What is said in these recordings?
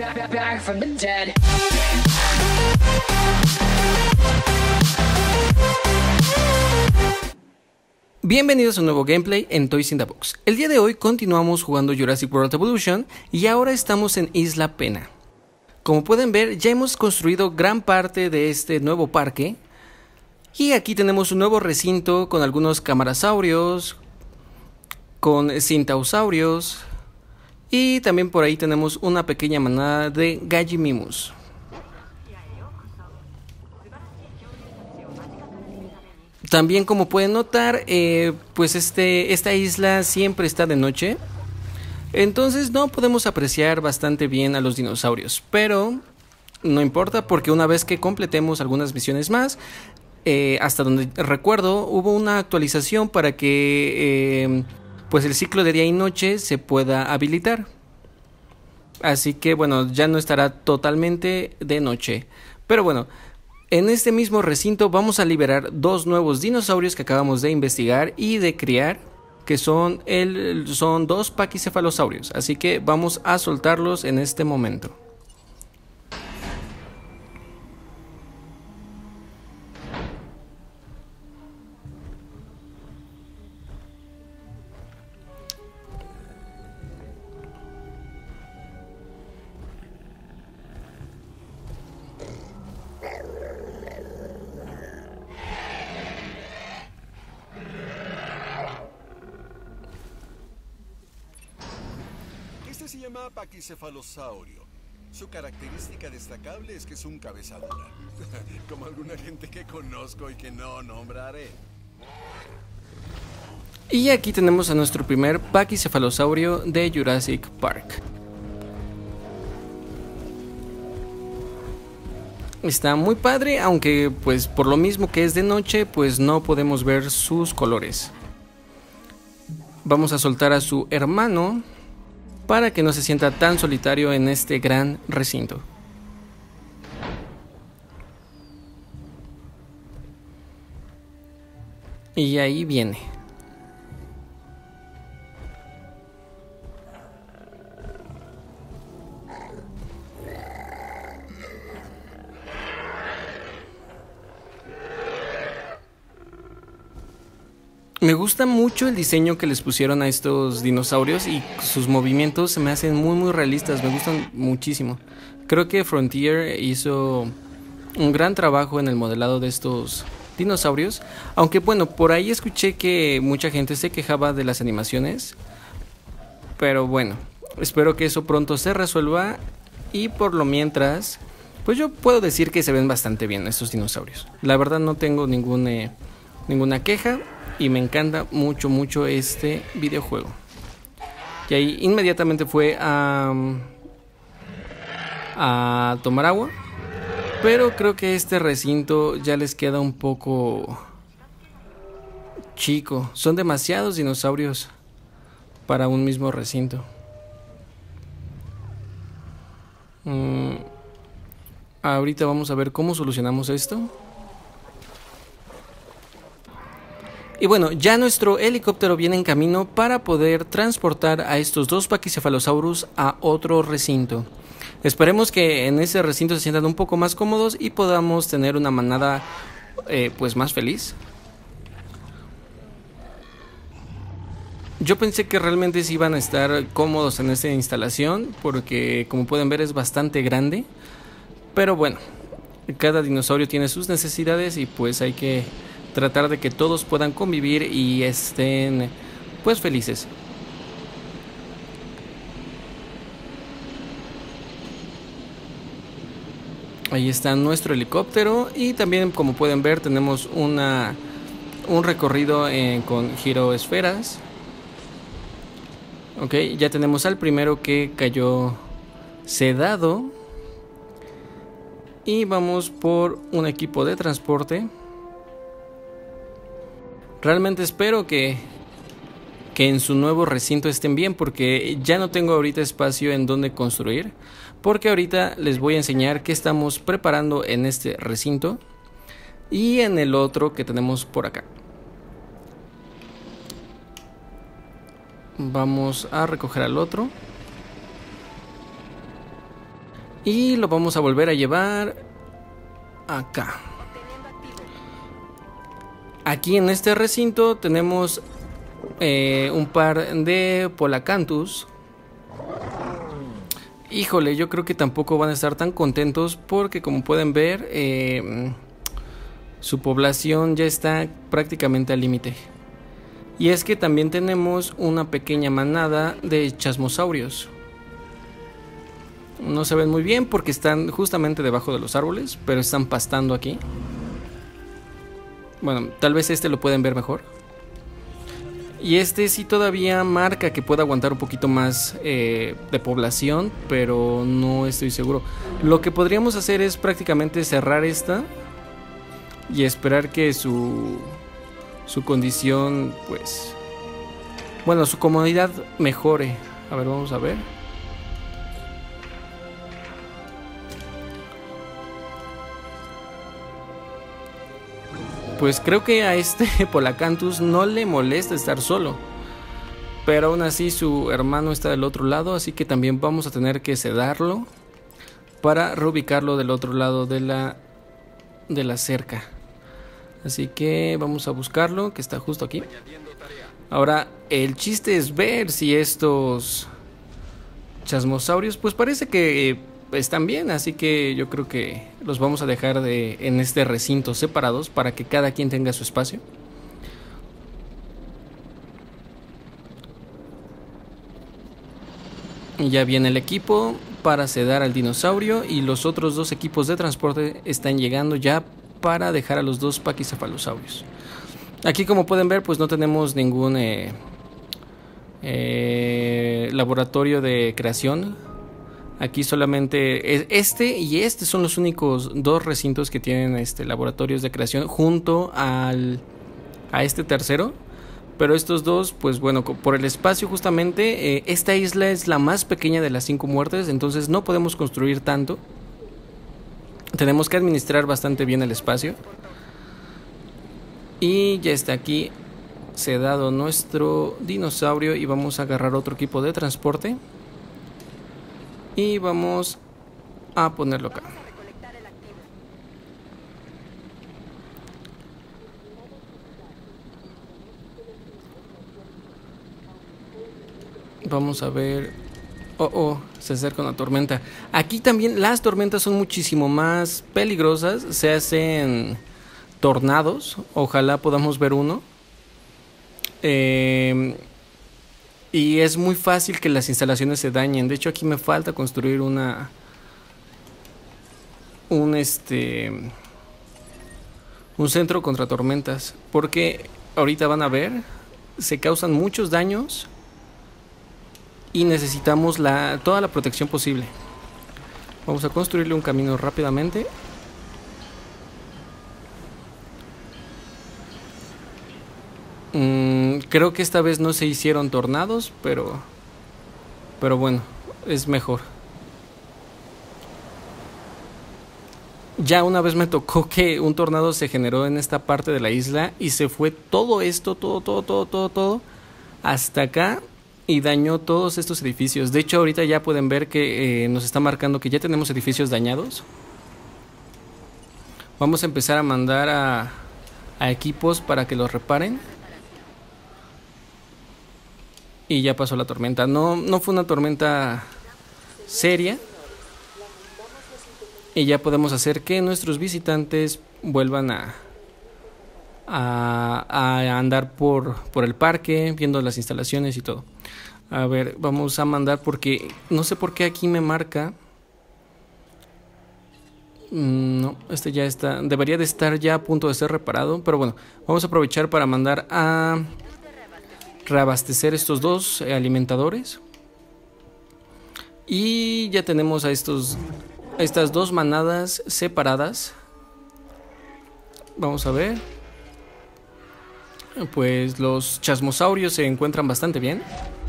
back from the dead. Bienvenidos a un nuevo gameplay en Toys in the Box. El día de hoy continuamos jugando Jurassic World Evolution y ahora estamos en Isla Pena. Como pueden ver, ya hemos construido gran parte de este nuevo parque. Y aquí tenemos un nuevo recinto con algunos camarasaurios, con cintausaurios y también por ahí tenemos una pequeña manada de gallimimus. También, como pueden notar, pues esta isla siempre está de noche. Entonces no podemos apreciar bastante bien a los dinosaurios. Pero no importa, porque una vez que completemos algunas misiones más, hasta donde recuerdo, hubo una actualización para que pues el ciclo de día y noche se pueda habilitar. Así que bueno, ya no estará totalmente de noche. Pero bueno, en este mismo recinto vamos a liberar dos nuevos dinosaurios que acabamos de investigar y de criar, que son dos paquicefalosaurios. Así que vamos a soltarlos en este momento. Este se llama paquicefalosaurio. Su característica destacable es que es un cabeza dura, como alguna gente que conozco y que no nombraré. Y aquí tenemos a nuestro primer paquicefalosaurio de Jurassic Park. Está muy padre, aunque pues por lo mismo que es de noche, pues no podemos ver sus colores. Vamos a soltar a su hermano para que no se sienta tan solitario en este gran recinto. Y ahí viene. Me gusta mucho el diseño que les pusieron a estos dinosaurios y sus movimientos se me hacen muy realistas, me gustan muchísimo. Creo que Frontier hizo un gran trabajo en el modelado de estos dinosaurios, aunque bueno, por ahí escuché que mucha gente se quejaba de las animaciones, pero bueno, espero que eso pronto se resuelva y por lo mientras, pues yo puedo decir que se ven bastante bien estos dinosaurios. La verdad no tengo ninguna queja. Y me encanta mucho este videojuego. Y ahí inmediatamente fue a tomar agua. Pero creo que este recinto ya les queda un poco chico. Son demasiados dinosaurios para un mismo recinto. Ahorita vamos a ver cómo solucionamos esto. Y bueno, ya nuestro helicóptero viene en camino para poder transportar a estos dos paquicefalosaurus a otro recinto. Esperemos que en ese recinto se sientan un poco más cómodos y podamos tener una manada pues más feliz. Yo pensé que realmente sí iban a estar cómodos en esta instalación, porque como pueden ver es bastante grande. Pero bueno, cada dinosaurio tiene sus necesidades y pues hay que tratar de que todos puedan convivir y estén pues felices. Ahí está nuestro helicóptero y también, como pueden ver, tenemos un recorrido con giroesferas. Ok, ya tenemos al primero que cayó sedado. Y vamos por un equipo de transporte. Realmente espero que en su nuevo recinto estén bien, porque ya no tengo ahorita espacio en donde construir. Porque ahorita les voy a enseñar qué estamos preparando en este recinto y en el otro que tenemos por acá. Vamos a recoger al otro. Y lo vamos a volver a llevar acá. Aquí en este recinto tenemos un par de Polacanthus. Híjole, yo creo que tampoco van a estar tan contentos porque, como pueden ver, su población ya está prácticamente al límite. Y es que también tenemos una pequeña manada de chasmosaurios. No se ven muy bien porque están justamente debajo de los árboles, pero están pastando aquí. Bueno, tal vez este lo pueden ver mejor. Y este sí todavía marca que puede aguantar un poquito más de población, pero no estoy seguro. Lo que podríamos hacer es prácticamente cerrar esta y esperar que su condición, pues, bueno, su comodidad mejore. A ver, vamos a ver. Pues creo que a este Polacanthus no le molesta estar solo, pero aún así su hermano está del otro lado, así que también vamos a tener que sedarlo para reubicarlo del otro lado de la cerca. Así que vamos a buscarlo, que está justo aquí. Ahora el chiste es ver si estos chasmosaurios, pues parece que están bien, así que yo creo que los vamos a dejar en este recinto separados para que cada quien tenga su espacio. Y ya viene el equipo para sedar al dinosaurio y los otros dos equipos de transporte están llegando ya para dejar a los dos paquicefalosaurios. Aquí, como pueden ver, pues no tenemos ningún laboratorio de creación. Aquí solamente este y este son los únicos dos recintos que tienen laboratorios de creación junto a este tercero. Pero estos dos, pues bueno, por el espacio justamente, esta isla es la más pequeña de las 5 muertes, entonces no podemos construir tanto. Tenemos que administrar bastante bien el espacio. Y ya está aquí sedado nuestro dinosaurio y vamos a agarrar otro equipo de transporte. Y vamos a ponerlo acá. Vamos a ver. Se acerca una tormenta. Aquí también las tormentas son muchísimo más peligrosas. Se hacen tornados. Ojalá podamos ver uno. Y es muy fácil que las instalaciones se dañen. De hecho, aquí me falta construir un centro contra tormentas, porque ahorita van a ver, se causan muchos daños y necesitamos toda la protección posible. Vamos a construirle un camino rápidamente. Creo que esta vez no se hicieron tornados, pero bueno, es mejor. Ya una vez me tocó que un tornado se generó en esta parte de la isla y se fue todo esto, todo hasta acá y dañó todos estos edificios. De hecho, ahorita ya pueden ver que nos está marcando que ya tenemos edificios dañados. Vamos a empezar a mandar a equipos para que los reparen. Y ya pasó la tormenta. No fue una tormenta seria. Y ya podemos hacer que nuestros visitantes vuelvan a andar por el parque, viendo las instalaciones y todo. A ver, vamos a mandar porque no sé por qué aquí me marca. No, este ya está. Debería de estar ya a punto de ser reparado. Pero bueno, vamos a aprovechar para mandar a reabastecer estos dos alimentadores. Y ya tenemos a estas dos manadas separadas. Vamos a ver. Pues los chasmosaurios se encuentran bastante bien.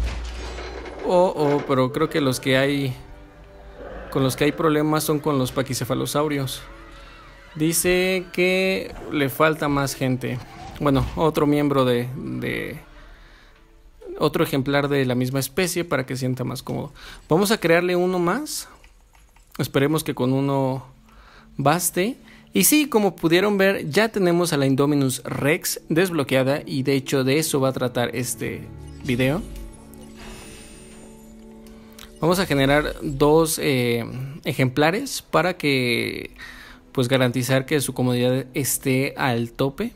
Pero creo que con los que hay problemas son con los paquicefalosaurios. Dice que le falta más gente. Bueno, otro miembro otro ejemplar de la misma especie para que se sienta más cómodo. Vamos a crearle uno más. Esperemos que con uno baste. Y sí, como pudieron ver, ya tenemos a la Indominus Rex desbloqueada. Y de hecho de eso va a tratar este video. Vamos a generar 2 ejemplares para que, pues, garantizar que su comodidad esté al tope.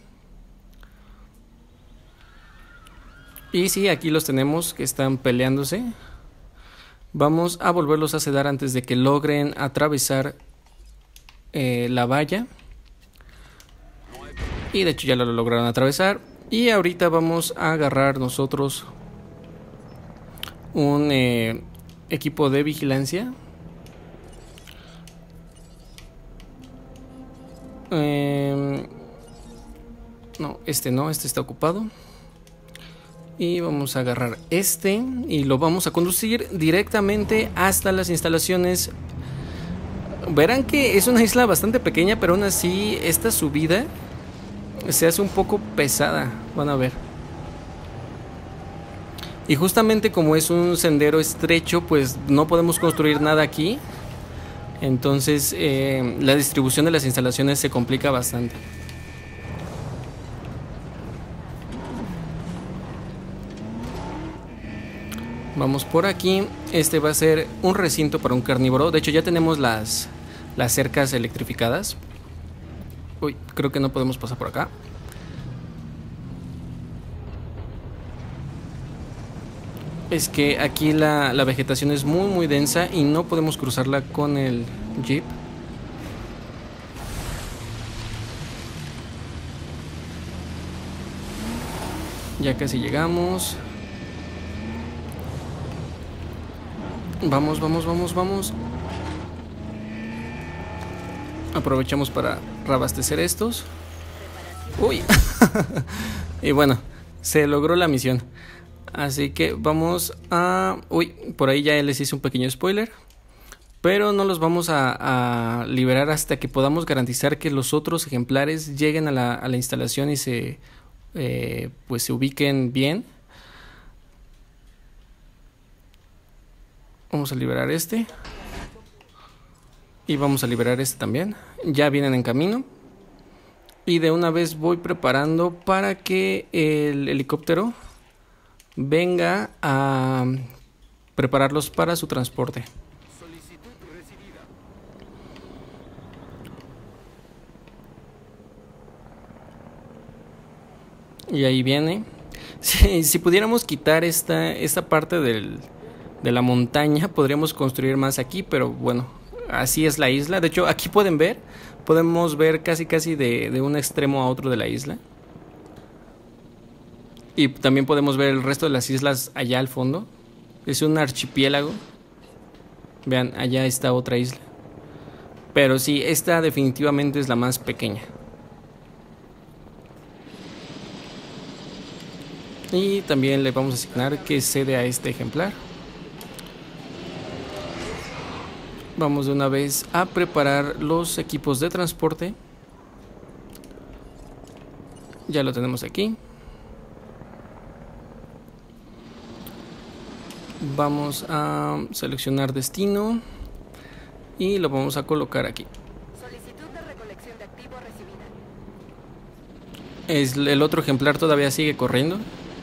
Y sí, aquí los tenemos que están peleándose. Vamos a volverlos a sedar antes de que logren atravesar la valla. Y de hecho ya lo lograron atravesar. Y ahorita vamos a agarrar nosotros un equipo de vigilancia. No, este está ocupado. Y vamos a agarrar este y lo vamos a conducir directamente hasta las instalaciones. Verán que es una isla bastante pequeña, pero aún así esta subida se hace un poco pesada. Van a ver. Y justamente como es un sendero estrecho, pues no podemos construir nada aquí. Entonces la distribución de las instalaciones se complica bastante. Vamos por aquí. Este va a ser un recinto para un carnívoro. De hecho ya tenemos las cercas electrificadas. Uy, creo que no podemos pasar por acá. Es que aquí la vegetación es muy densa y no podemos cruzarla con el jeep. Ya casi llegamos. Vamos. Aprovechamos para reabastecer estos. Uy. Y bueno, se logró la misión. Así que vamos a... Uy, por ahí ya les hice un pequeño spoiler. Pero no los vamos a liberar hasta que podamos garantizar que los otros ejemplares lleguen a la instalación y pues se ubiquen bien. Vamos a liberar este. Y vamos a liberar este también. Ya vienen en camino. Y de una vez voy preparando para que el helicóptero venga a prepararlos para su transporte. Y ahí viene. Si pudiéramos quitar esta parte de la montaña, podríamos construir más aquí, pero bueno, así es la isla. De hecho, aquí podemos ver casi de un extremo a otro de la isla. Y también podemos ver el resto de las islas allá al fondo. Es un archipiélago. Vean, allá está otra isla. Pero sí, esta definitivamente es la más pequeña. Y también le vamos a asignar que cede a este ejemplar. Vamos de una vez a preparar los equipos de transporte. Ya lo tenemos aquí. Vamos a seleccionar destino y lo vamos a colocar aquí. Solicitud de recolección de activo recibida. El otro ejemplar todavía sigue corriendo.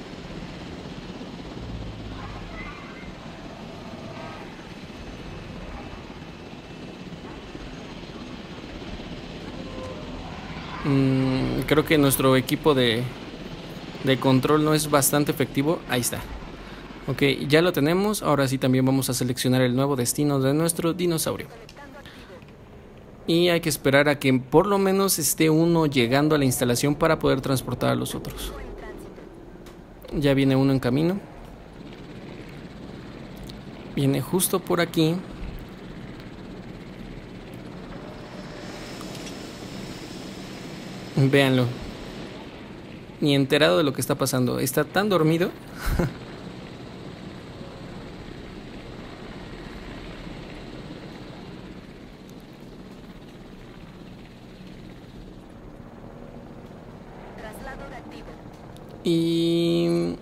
Creo que nuestro equipo de control no es bastante efectivo. Ahí está. Ok, ya lo tenemos. Ahora sí también vamos a seleccionar el nuevo destino de nuestro dinosaurio. Y hay que esperar a que por lo menos esté uno llegando a la instalación para poder transportar a los otros. Ya viene uno en camino. Viene justo por aquí. Véanlo. Ni enterado de lo que está pasando. Está tan dormido. Y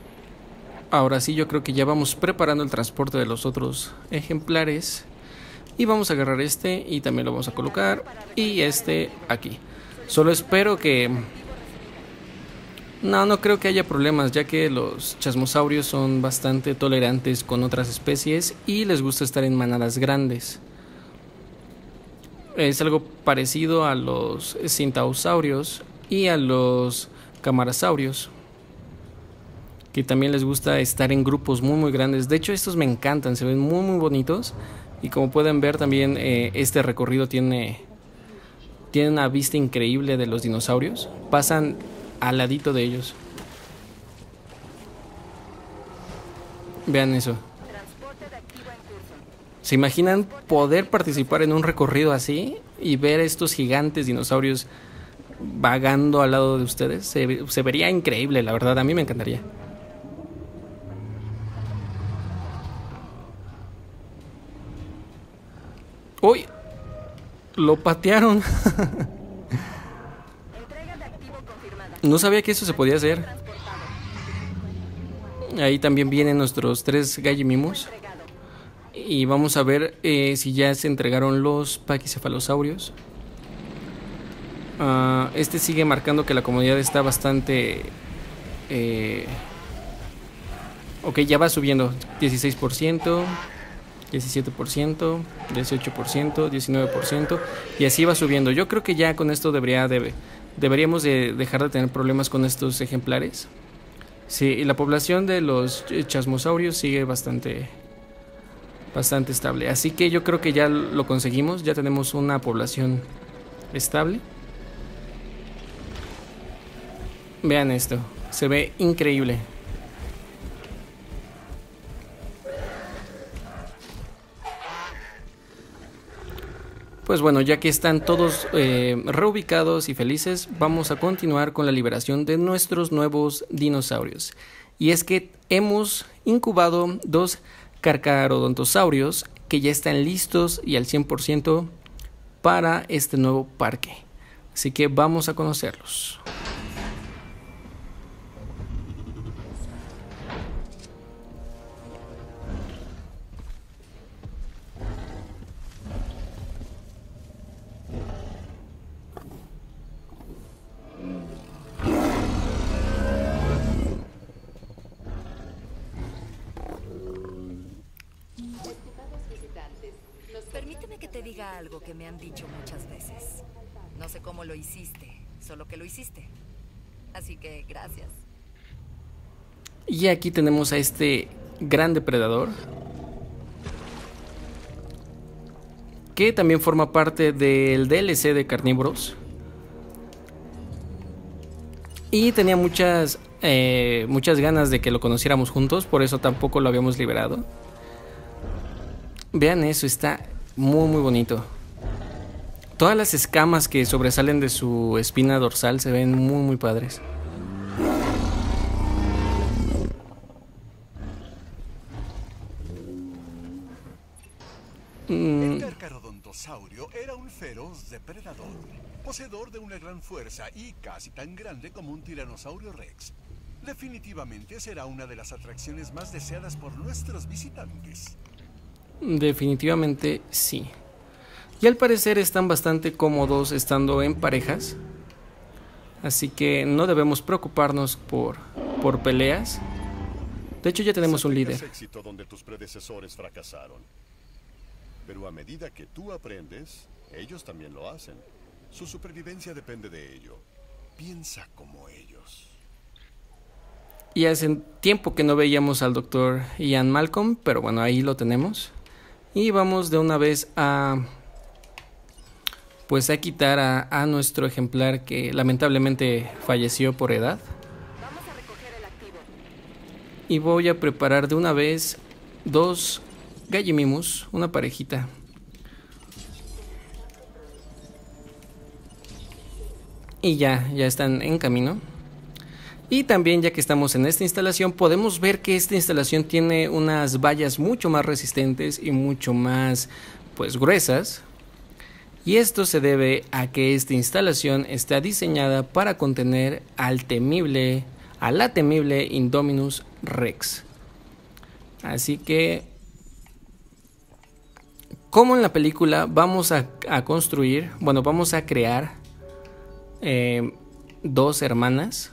ahora sí, yo creo que ya vamos preparando el transporte de los otros ejemplares Y vamos a agarrar este y también lo vamos a colocar. Y este aquí. Solo espero que... No creo que haya problemas, ya que los chasmosaurios son bastante tolerantes con otras especies y les gusta estar en manadas grandes. Es algo parecido a los centaursaurios y a los camarasaurios, que también les gusta estar en grupos muy grandes. De hecho, estos me encantan, se ven muy bonitos. Y como pueden ver también este recorrido tiene una vista increíble de los dinosaurios. Pasan al ladito de ellos. Vean eso. ¿Se imaginan poder participar en un recorrido así y ver estos gigantes dinosaurios vagando al lado de ustedes? Se vería increíble, la verdad, a mí me encantaría. ¡Uy! Lo patearon. No sabía que eso se podía hacer. Ahí también vienen nuestros 3 Gallimimus. Y vamos a ver si ya se entregaron los paquicefalosaurios. Este sigue marcando que la comunidad está bastante... ok, ya va subiendo. 16%, 17%, 18%, 19%. Y así va subiendo. Yo creo que ya con esto deberíamos de dejar de tener problemas con estos ejemplares. Sí, y la población de los chasmosaurios sigue bastante estable. Así que yo creo que ya lo conseguimos. Ya tenemos una población estable. Vean esto. Se ve increíble. Pues bueno, ya que están todos reubicados y felices, vamos a continuar con la liberación de nuestros nuevos dinosaurios. Y es que hemos incubado 2 carcharodontosaurios que ya están listos y al 100% para este nuevo parque. Así que vamos a conocerlos. Permíteme que te diga algo que me han dicho muchas veces. No sé cómo lo hiciste, solo que lo hiciste. Así que gracias. Y aquí tenemos a este gran depredador, que también forma parte del DLC de Carnívoros. Y tenía muchas ganas de que lo conociéramos juntos, por eso tampoco lo habíamos liberado. Vean eso, está muy bonito. Todas las escamas que sobresalen de su espina dorsal se ven muy padres. El carcharodontosaurio era un feroz depredador, poseedor de una gran fuerza y casi tan grande como un tiranosaurio rex. Definitivamente será una de las atracciones más deseadas por nuestros visitantes. Definitivamente sí. Y al parecer están bastante cómodos estando en parejas. Así que no debemos preocuparnos por peleas. De hecho ya tenemos un líder. Éxito donde tus predecesores fracasaron. Pero a medida que tú aprendes, ellos también lo hacen. Su supervivencia depende de ello. Piensa como ellos. Y hace tiempo que no veíamos al Dr. Ian Malcolm, pero bueno, ahí lo tenemos. Y vamos de una vez a quitar a nuestro ejemplar que lamentablemente falleció por edad. Vamos a recoger el activo. Y voy a preparar de una vez 2 Gallimimus, una parejita. Y ya están en camino. Y también, ya que estamos en esta instalación, podemos ver que esta instalación tiene unas vallas mucho más resistentes y mucho más gruesas. Y esto se debe a que esta instalación está diseñada para contener a la temible Indominus Rex. Así que como en la película, vamos a construir, bueno, vamos a crear 2 hermanas.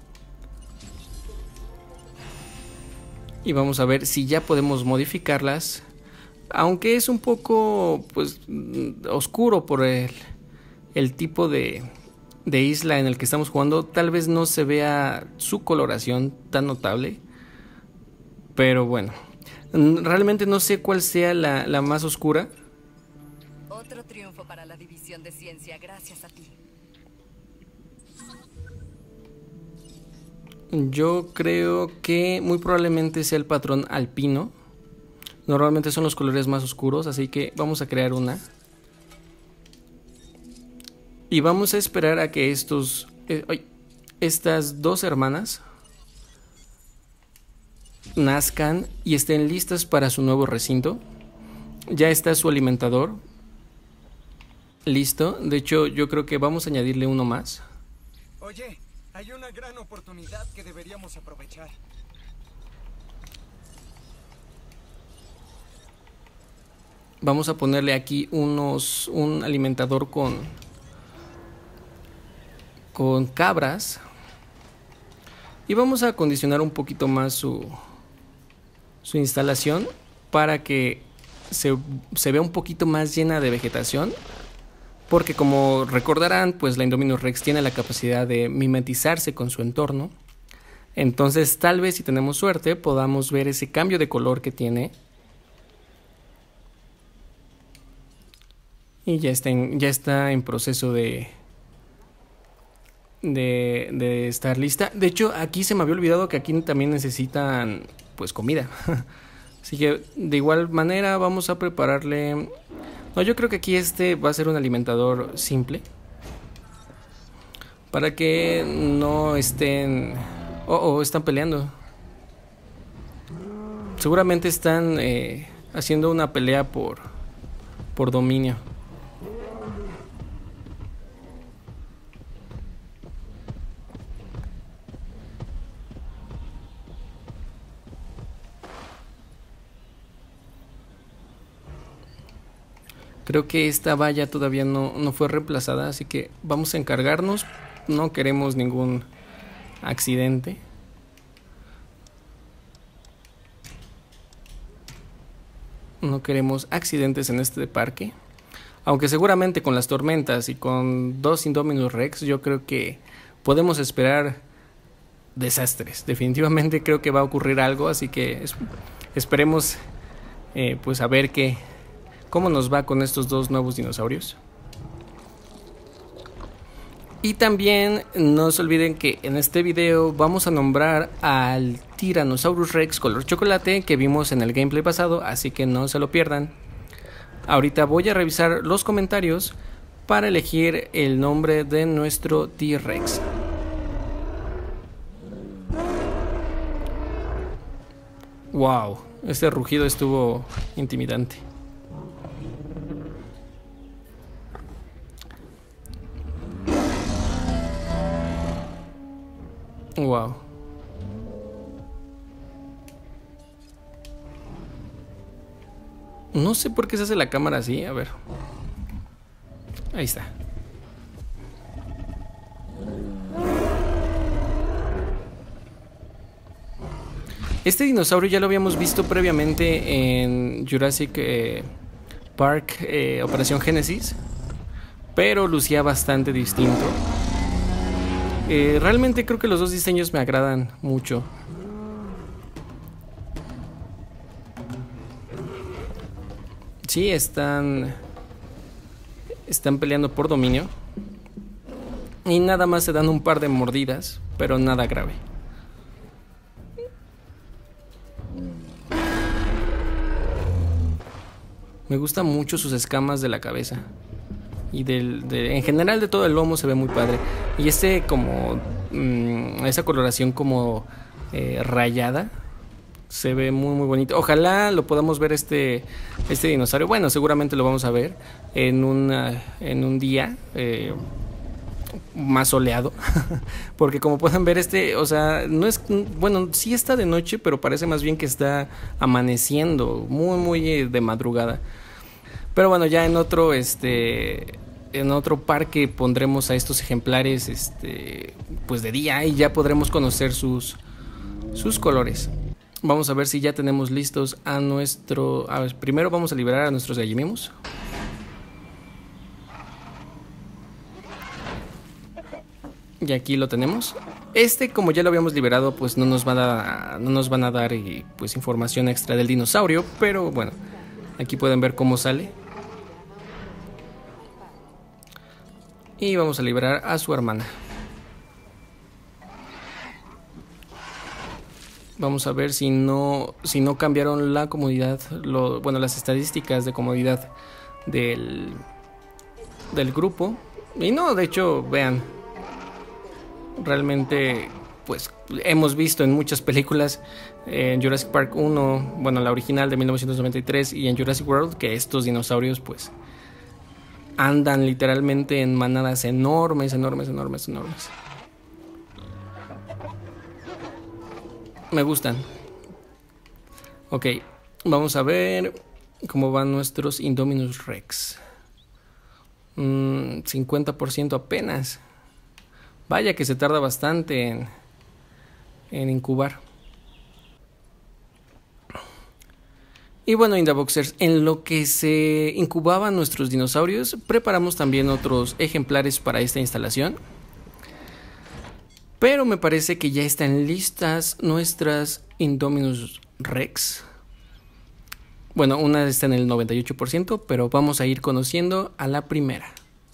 Y vamos a ver si ya podemos modificarlas. Aunque es un poco, pues, oscuro por el tipo de isla en el que estamos jugando. Tal vez no se vea su coloración tan notable. Pero bueno, realmente no sé cuál sea la más oscura. Otro triunfo para la división de ciencia, gracias a ti. Yo creo que muy probablemente sea el patrón alpino. Normalmente son los colores más oscuros, así que vamos a crear una. Y vamos a esperar a que estas 2 hermanas nazcan y estén listas para su nuevo recinto. Ya está su alimentador listo. De hecho, yo creo que vamos a añadirle uno más. Oye, hay una gran oportunidad que deberíamos aprovechar. Vamos a ponerle aquí un alimentador con cabras. Y vamos a acondicionar un poquito más su instalación para que se vea un poquito más llena de vegetación. Porque como recordarán, pues la Indominus Rex tiene la capacidad de mimetizarse con su entorno. Entonces tal vez si tenemos suerte podamos ver ese cambio de color que tiene. Y ya está en proceso de estar lista. De hecho, aquí se me había olvidado que aquí también necesitan, pues, comida. Así que de igual manera vamos a prepararle... No, yo creo que aquí va a ser un alimentador simple. Para que no estén... están peleando. Seguramente están haciendo una pelea por dominio. Creo que esta valla todavía no fue reemplazada, así que vamos a encargarnos. No queremos ningún accidente. No queremos accidentes en este parque. Aunque seguramente con las tormentas y con 2 Indominus Rex, yo creo que podemos esperar desastres. Definitivamente creo que va a ocurrir algo, así que esperemos pues a ver cómo nos va con estos 2 nuevos dinosaurios. Y también no se olviden que en este video vamos a nombrar al Tyrannosaurus Rex color chocolate que vimos en el gameplay pasado, así que no se lo pierdan. Ahorita voy a revisar los comentarios para elegir el nombre de nuestro T-Rex. Wow, este rugido estuvo intimidante. Wow. No sé por qué se hace la cámara así, a ver. Ahí está. Este dinosaurio ya lo habíamos visto previamente en Jurassic Park Operación Génesis, pero lucía bastante distinto. Realmente creo que los 2 diseños me agradan mucho. Sí, están peleando por dominio. Y nada más se dan un par de mordidas, pero nada grave. Me gustan mucho sus escamas de la cabeza. Y en general de todo el lomo se ve muy padre. Y esa coloración como rayada se ve muy muy bonito. Ojalá lo podamos ver este dinosaurio. Bueno, seguramente lo vamos a ver en un día más soleado. Porque como pueden ver o sea, no es, bueno, sí está de noche, pero parece más bien que está amaneciendo muy muy de madrugada. Pero bueno, ya en otro parque pondremos a estos ejemplares pues de día, y ya podremos conocer sus colores. Vamos a ver si ya tenemos listos a nuestro... A ver, primero vamos a liberar a nuestros gallimimos. Y aquí lo tenemos. Como ya lo habíamos liberado, pues no nos van a dar pues información extra del dinosaurio. Pero bueno, aquí pueden ver cómo sale. Y vamos a liberar a su hermana. Vamos a ver si no cambiaron la comodidad, las estadísticas de comodidad del grupo. Y no, de hecho, vean, realmente pues hemos visto en muchas películas, en Jurassic Park 1, bueno, la original de 1993, y en Jurassic World, que estos dinosaurios pues andan literalmente en manadas enormes. Me gustan. Ok, vamos a ver cómo van nuestros Indominus Rex. 50% apenas. Vaya que se tarda bastante en incubar. Y bueno, Indaboxers, en lo que se incubaban nuestros dinosaurios, preparamos también otros ejemplares para esta instalación. Pero me parece que ya están listas nuestras Indominus Rex. Bueno, una está en el 98%, pero vamos a ir conociendo a la primera.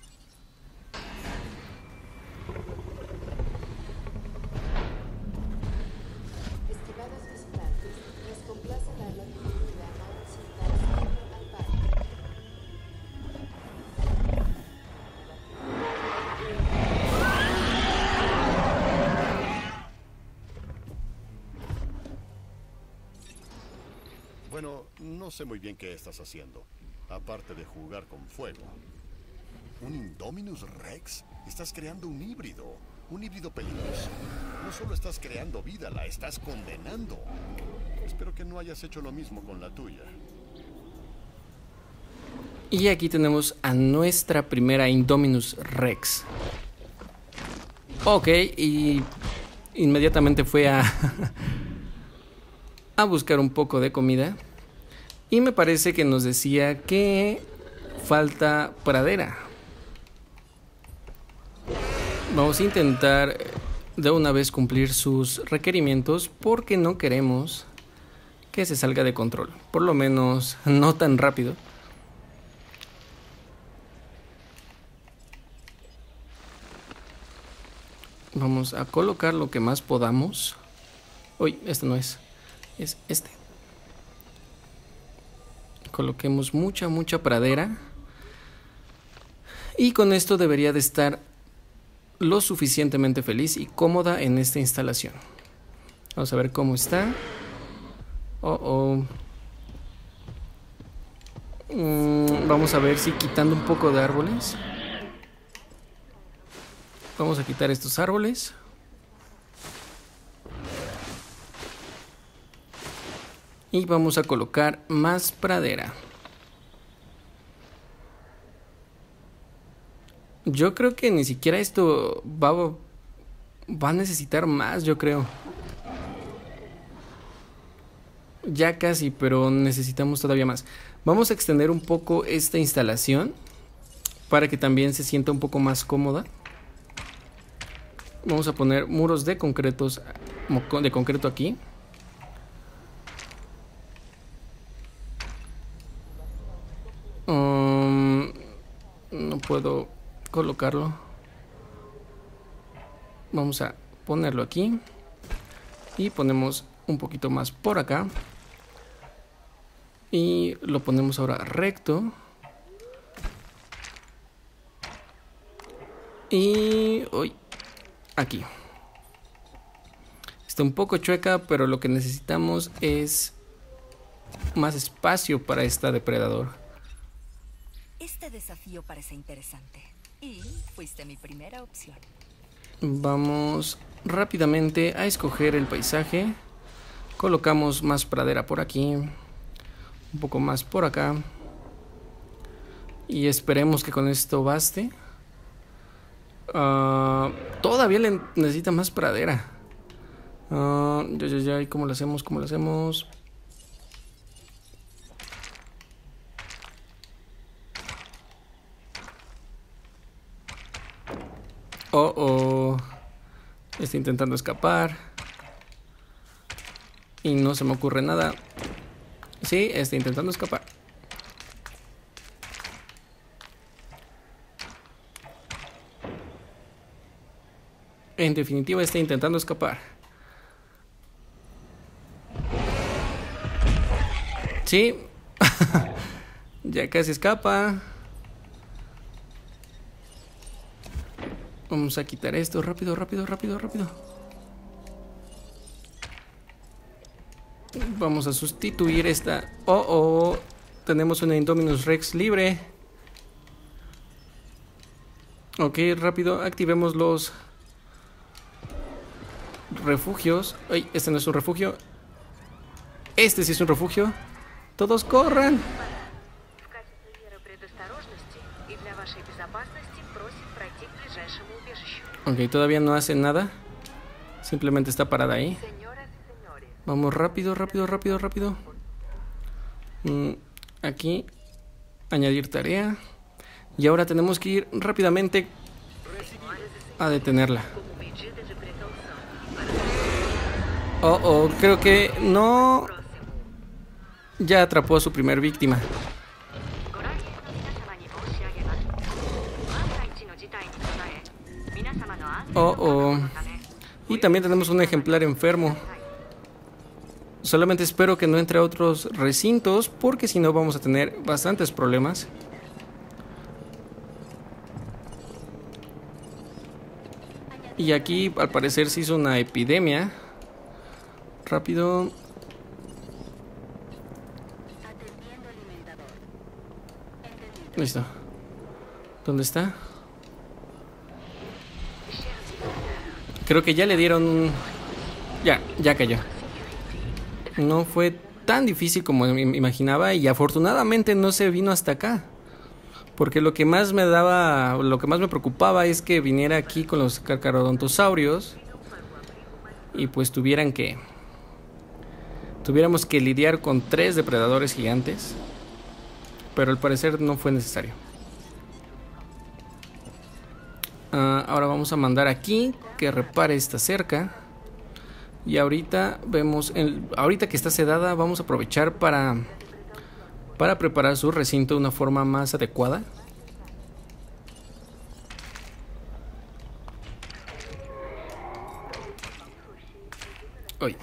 Bueno, no sé muy bien qué estás haciendo, aparte de jugar con fuego. ¿Un Indominus Rex? Estás creando un híbrido peligroso. No solo estás creando vida, la estás condenando. Espero que no hayas hecho lo mismo con la tuya. Y aquí tenemos a nuestra primera Indominus Rex. Ok, y inmediatamente fue a buscar un poco de comida. Y me parece que nos decía que falta pradera. Vamos a intentar de una vez cumplir sus requerimientos, porque no queremos que se salga de control. Por lo menos no tan rápido. Vamos a colocar lo que más podamos. Uy, este no es. Es este. Coloquemos mucha pradera. Y con esto debería de estar lo suficientemente feliz y cómoda en esta instalación. Vamos a ver cómo está. Vamos a ver si quitando un poco de árboles. Vamos a quitar estos árboles. Y vamos a colocar más pradera. Yo creo que ni siquiera esto va a necesitar más, yo creo. Ya casi, pero necesitamos todavía más. Vamos a extender un poco esta instalación para que también se sienta un poco más cómoda. Vamos a poner muros de concreto aquí. No puedo colocarlo. Vamos a ponerlo aquí. Y ponemos un poquito más por acá. Y lo ponemos ahora recto. Y hoy aquí. Está un poco chueca, pero lo que necesitamos es más espacio para este depredador. Este desafío parece interesante. Y fuiste mi primera opción. Vamos rápidamente a escoger el paisaje. Colocamos más pradera por aquí. Un poco más por acá. Y esperemos que con esto baste. Todavía le necesita más pradera. ¿Y cómo lo hacemos? ¿Cómo lo hacemos? Está intentando escapar. Y no se me ocurre nada. Sí, está intentando escapar. En definitiva, está intentando escapar. Sí. Ya casi escapa. Vamos a quitar esto. Rápido, rápido, rápido, rápido. Vamos a sustituir esta. Tenemos una Indominus Rex libre. Ok, rápido. Activemos los refugios. Ay, este no es un refugio. Este sí es un refugio. Todos corran. Ok, todavía no hace nada. Simplemente está parada ahí. Vamos rápido, rápido, rápido, rápido. Aquí. Añadir tarea. Y ahora tenemos que ir rápidamente a detenerla. Creo que no. Ya atrapó a su primer víctima. Y también tenemos un ejemplar enfermo. Solamente espero que no entre a otros recintos, porque si no vamos a tener bastantes problemas. Y aquí al parecer se hizo una epidemia. Rápido. Listo. ¿Dónde está? Creo que ya le dieron un... Ya cayó. No fue tan difícil como me imaginaba y afortunadamente no se vino hasta acá. Porque lo que más me preocupaba es que viniera aquí con los carcharodontosaurios y pues tuviéramos que lidiar con 3 depredadores gigantes. Pero al parecer no fue necesario. Ahora vamos a mandar aquí que repare esta cerca. Y ahorita vemos, ahorita que está sedada, vamos a aprovechar para preparar su recinto de una forma más adecuada. Uy.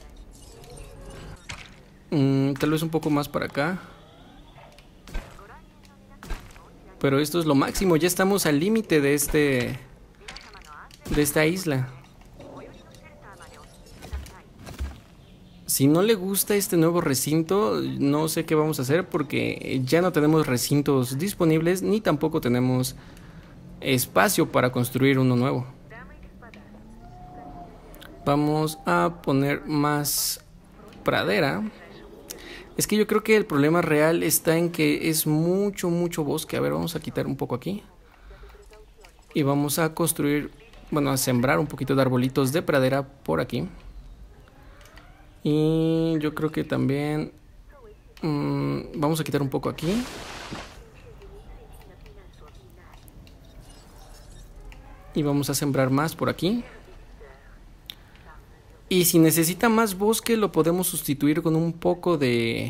Tal vez un poco más para acá. Pero esto es lo máximo, ya estamos al límite de esta isla. Si no le gusta este nuevo recinto, no sé qué vamos a hacer porque ya no tenemos recintos disponibles ni tampoco tenemos espacio para construir uno nuevo. Vamos a poner más pradera. Es que yo creo que el problema real está en que es mucho bosque. A ver, vamos a quitar un poco aquí. Y vamos a construir, bueno, a sembrar un poquito de arbolitos de pradera por aquí. Y yo creo que también vamos a quitar un poco aquí. Y vamos a sembrar más por aquí. Y si necesita más bosque lo podemos sustituir con un poco de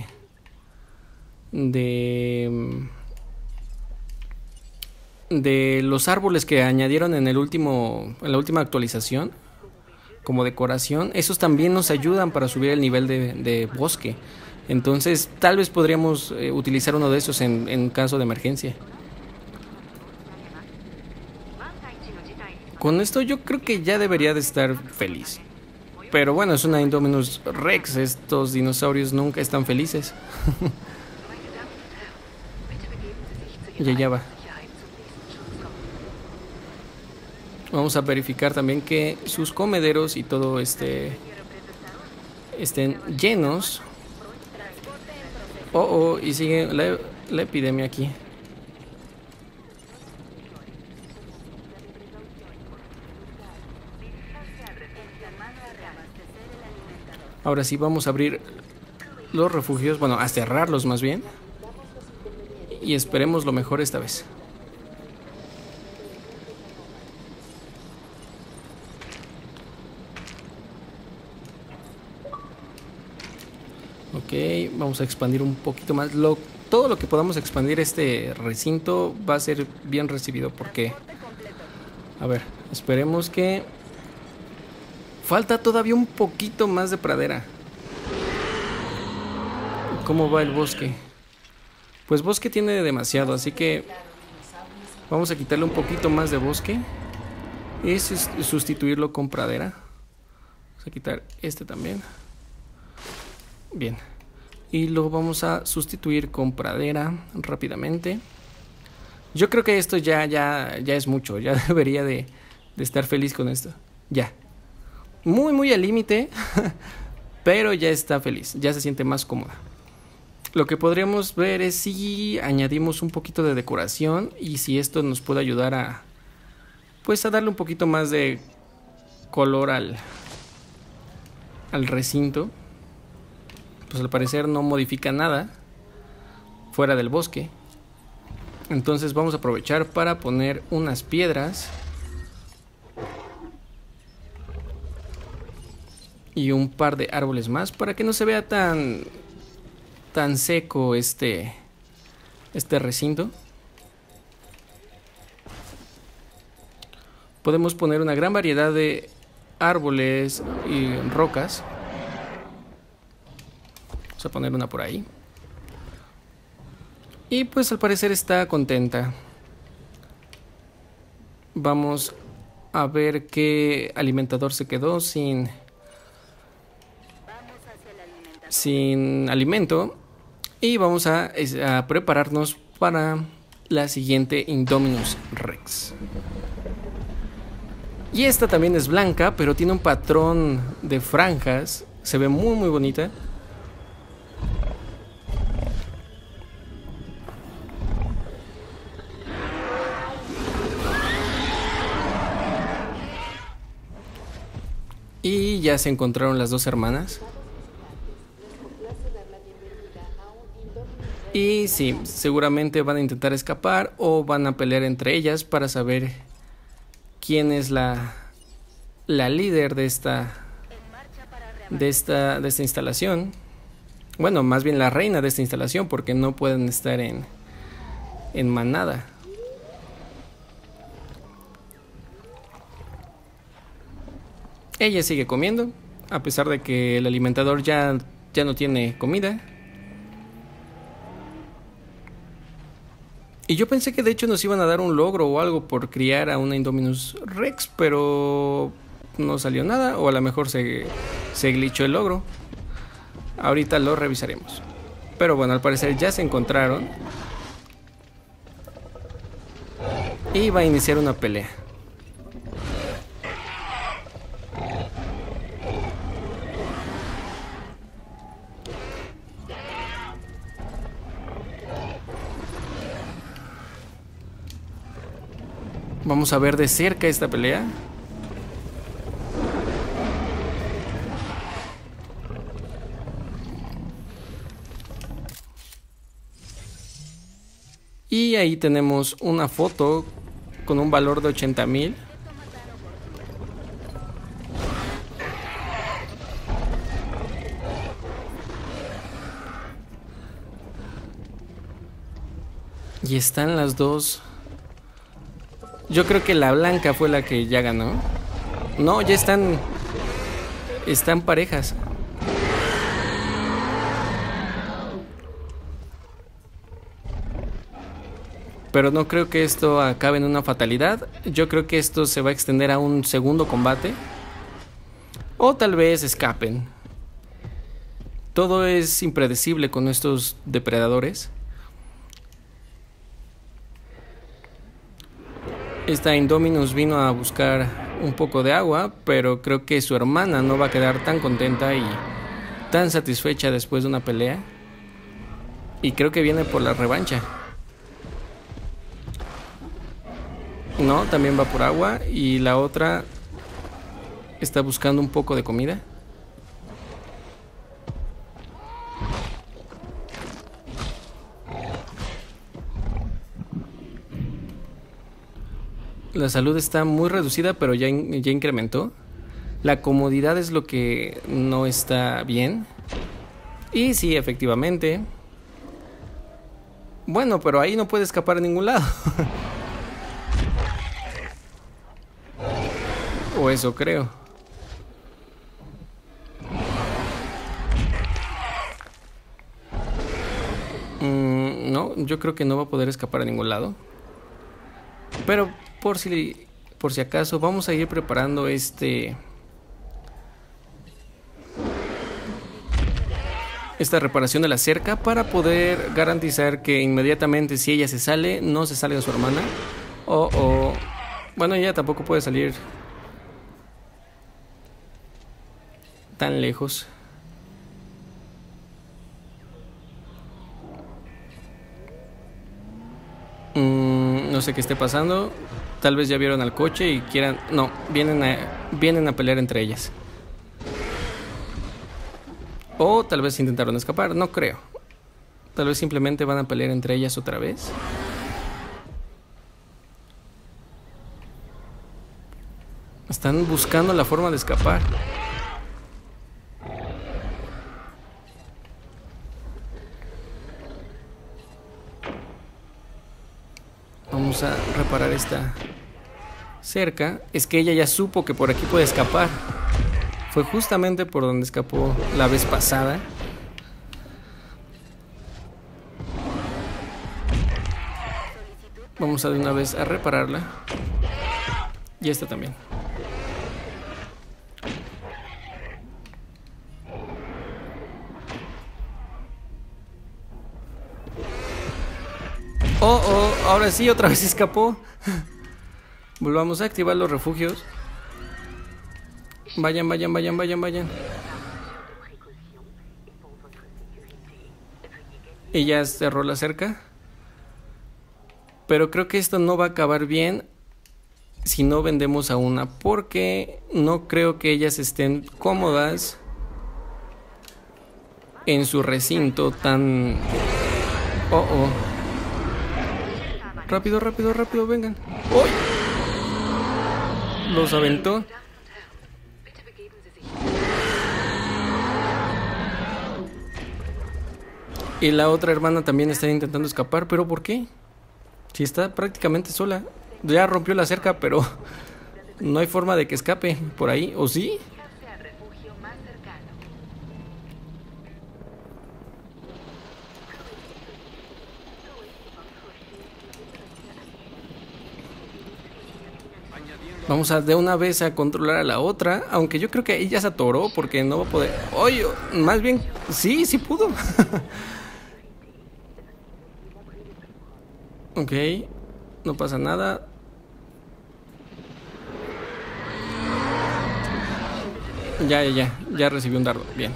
los árboles que añadieron en la última actualización como decoración. Esos también nos ayudan para subir el nivel de bosque. Entonces tal vez podríamos utilizar uno de esos en caso de emergencia. Con esto yo creo que ya debería de estar feliz. Pero bueno, es una Indominus Rex. Estos dinosaurios nunca están felices. Ya va. Vamos a verificar también que sus comederos y todo estén llenos. Y sigue la epidemia aquí. Ahora sí vamos a abrir los refugios, bueno, a cerrarlos más bien. Y esperemos lo mejor esta vez. Ok, vamos a expandir un poquito más. Todo lo que podamos expandir este recinto va a ser bien recibido porque... A ver, esperemos que... Falta todavía un poquito más de pradera. ¿Cómo va el bosque? Pues bosque tiene demasiado, así que... Vamos a quitarle un poquito más de bosque. Y sustituirlo con pradera. Vamos a quitar este también. Bien. Y lo vamos a sustituir con pradera rápidamente. Yo creo que esto ya es mucho. Ya debería de estar feliz con esto. Ya. Muy al límite. Pero ya está feliz. Ya se siente más cómoda. Lo que podríamos ver es si añadimos un poquito de decoración. Y si esto nos puede ayudar a... Pues a darle un poquito más de color al recinto. Pues al parecer no modifica nada fuera del bosque. Entonces vamos a aprovechar para poner unas piedras y un par de árboles más para que no se vea tan seco este recinto. Podemos poner una gran variedad de árboles y rocas. Vamos a poner una por ahí. Y pues al parecer está contenta. Vamos a ver qué alimentador se quedó sin alimento. Y vamos a prepararnos para la siguiente Indominus Rex. Y esta también es blanca, pero tiene un patrón de franjas. Se ve muy bonita. Y ya se encontraron las dos hermanas. Y sí, seguramente van a intentar escapar o van a pelear entre ellas para saber quién es la líder de esta instalación. Bueno, más bien la reina de esta instalación, porque no pueden estar en manada. Ella sigue comiendo, a pesar de que el alimentador ya no tiene comida. Y yo pensé que de hecho nos iban a dar un logro o algo por criar a una Indominus Rex, pero no salió nada, o a lo mejor se glitchó el logro. Ahorita lo revisaremos. Pero bueno, al parecer ya se encontraron. Y va a iniciar una pelea. Vamos a ver de cerca esta pelea. Y ahí tenemos una foto con un valor de 80,000. Y están las dos. Yo creo que la blanca fue la que ya ganó. No, ya están parejas. Pero no creo que esto acabe en una fatalidad. Yo creo que esto se va a extender a un segundo combate. O tal vez escapen. Todo es impredecible con estos depredadores. Esta Indominus vino a buscar un poco de agua, pero creo que su hermana no va a quedar tan contenta y tan satisfecha después de una pelea. Y creo que viene por la revancha. No, también va por agua. Y la otra Está buscando un poco de comida. La salud está muy reducida, pero ya incrementó. La comodidad es lo que no está bien. Y sí, efectivamente. Bueno, pero ahí no puede escapar a ningún lado. O eso creo. No, yo creo que no va a poder escapar a ningún lado. Pero por si acaso vamos a ir preparando esta reparación de la cerca para poder garantizar que inmediatamente si ella se sale, no se salga su hermana. Bueno, ella tampoco puede salir tan lejos. No sé qué esté pasando. Tal vez ya vieron al coche y quieran... No, vienen a pelear entre ellas. O tal vez intentaron escapar, no creo. Tal vez simplemente van a pelear entre ellas otra vez. Están buscando la forma de escapar. Vamos a reparar esta cerca. Es que ella ya supo que por aquí puede escapar. Fue justamente por donde escapó la vez pasada. Vamos a de una vez a repararla. Y esta también. Ahora sí, otra vez escapó. Volvamos a activar los refugios. Vayan. Ella cerró la cerca. Pero creo que esto no va a acabar bien si no vendemos a una, porque no creo que ellas estén cómodas en su recinto tan... Rápido, vengan. ¡Uy! Los aventó. Y la otra hermana también está intentando escapar, pero ¿por qué? Si está prácticamente sola. Ya rompió la cerca, pero no hay forma de que escape por ahí, ¿o sí? Vamos a de una vez a controlar a la otra. Aunque yo creo que ella se atoró porque no va a poder... Oye, más bien, sí pudo. Ok, no pasa nada. Ya recibió un dardo, bien.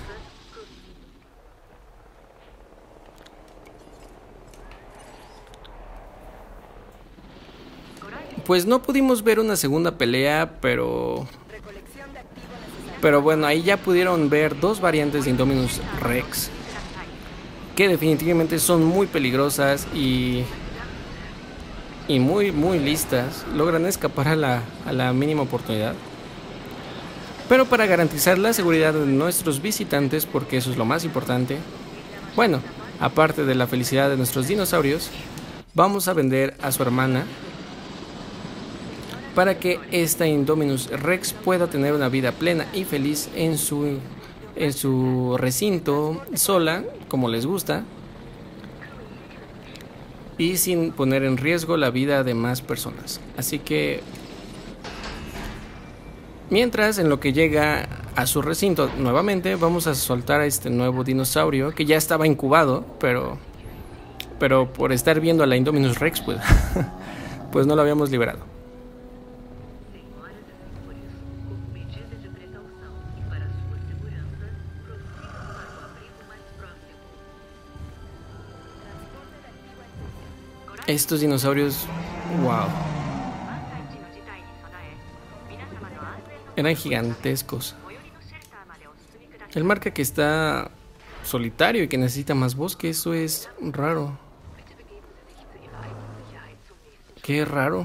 Pues no pudimos ver una segunda pelea, pero bueno, ahí ya pudieron ver dos variantes de Indominus Rex que definitivamente son muy peligrosas y muy listas. Logran escapar a la mínima oportunidad. Pero para garantizar la seguridad de nuestros visitantes, porque eso es lo más importante, bueno, aparte de la felicidad de nuestros dinosaurios, vamos a vender a su hermana para que esta Indominus Rex pueda tener una vida plena y feliz en su recinto, sola, como les gusta, y sin poner en riesgo la vida de más personas. Así que, mientras, en lo que llega a su recinto nuevamente, vamos a soltar a este nuevo dinosaurio que ya estaba incubado, pero por estar viendo a la Indominus Rex, pues no lo habíamos liberado. Estos dinosaurios, wow. Eran gigantescos. Él marca que está solitario y que necesita más bosque. Eso es raro. Qué raro.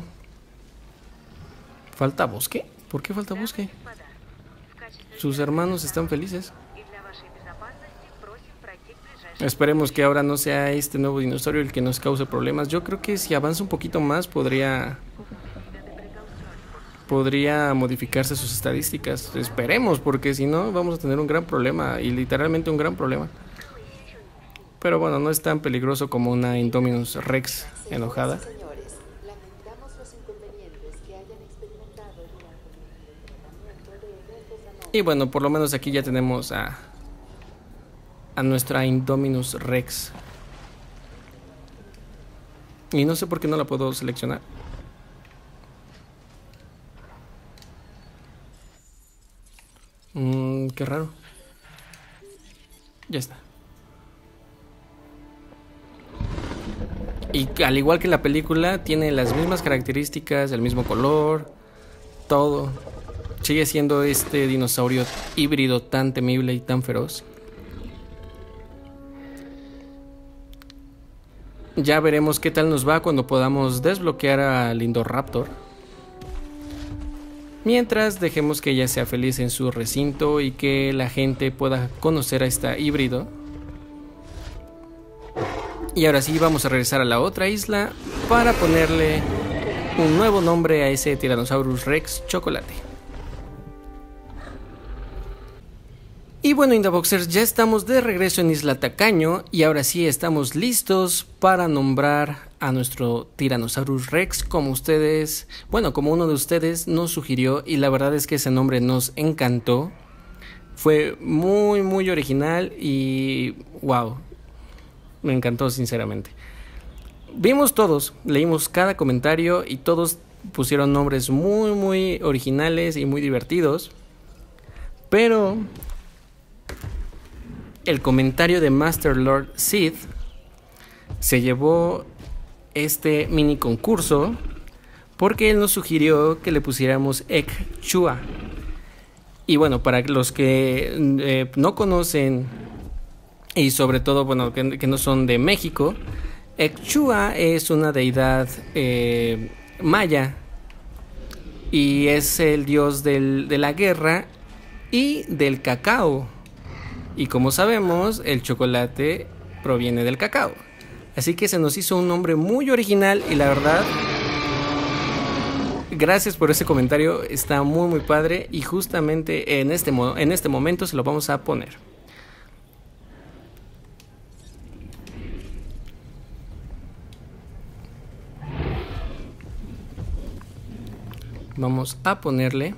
¿Falta bosque? ¿Por qué falta bosque? Sus hermanos están felices. Esperemos que ahora no sea este nuevo dinosaurio el que nos cause problemas. Yo creo que si avanza un poquito más podría modificarse sus estadísticas. Esperemos, porque si no vamos a tener un gran problema, y literalmente un gran problema. Pero bueno, no es tan peligroso como una Indominus Rex enojada. Y bueno, por lo menos aquí ya tenemos a nuestra Indominus Rex. Y no sé por qué no la puedo seleccionar. Qué raro. Ya está. Y al igual que la película, tiene las mismas características, el mismo color, todo. Sigue siendo este dinosaurio híbrido tan temible y tan feroz. Ya veremos qué tal nos va cuando podamos desbloquear al Indoraptor. Mientras, dejemos que ella sea feliz en su recinto y que la gente pueda conocer a este híbrido. Y ahora sí, vamos a regresar a la otra isla para ponerle un nuevo nombre a ese Tyrannosaurus Rex Chocolate. Y bueno, Indaboxers, ya estamos de regreso en Isla Tacaño y ahora sí estamos listos para nombrar a nuestro Tyrannosaurus Rex como ustedes, bueno, como uno de ustedes nos sugirió, y la verdad es que ese nombre nos encantó. Fue muy muy original y wow, me encantó sinceramente. Vimos todos, leímos cada comentario y todos pusieron nombres muy muy originales y muy divertidos, pero el comentario de Master Lord Sith se llevó este mini concurso porque él nos sugirió que le pusiéramos Ekchua. Y bueno, para los que no conocen y sobre todo, bueno, que no son de México, Ekchua es una deidad maya y es el dios de la guerra y del cacao. Y como sabemos, el chocolate proviene del cacao. Así que se nos hizo un nombre muy original y la verdad, gracias por ese comentario, está muy muy padre y justamente en este momento se lo vamos a poner. Vamos a ponerle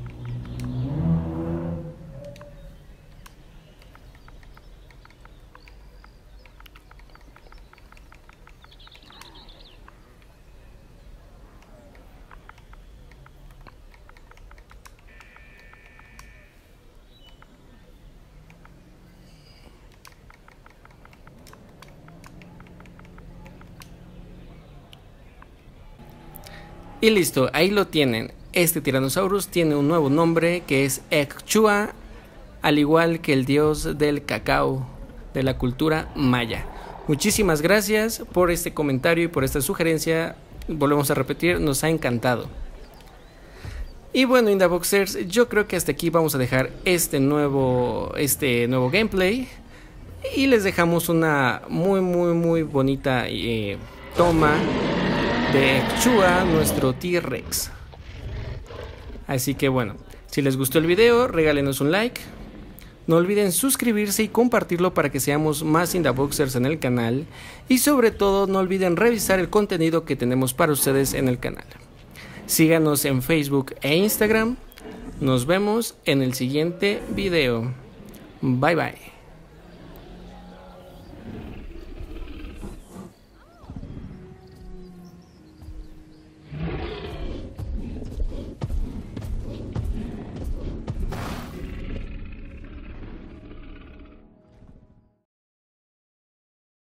y listo, ahí lo tienen. Este Tyrannosaurus tiene un nuevo nombre que es Ekchua, al igual que el dios del cacao de la cultura maya. Muchísimas gracias por este comentario y por esta sugerencia. Volvemos a repetir, nos ha encantado. Y bueno, Indaboxers, yo creo que hasta aquí vamos a dejar este nuevo gameplay. Y les dejamos una muy muy muy bonita toma de Ekchua, nuestro T-Rex. Así que bueno, si les gustó el video, regálenos un like. No olviden suscribirse y compartirlo para que seamos más Indaboxers en el canal. Y sobre todo, no olviden revisar el contenido que tenemos para ustedes en el canal. Síganos en Facebook e Instagram. Nos vemos en el siguiente video. Bye bye.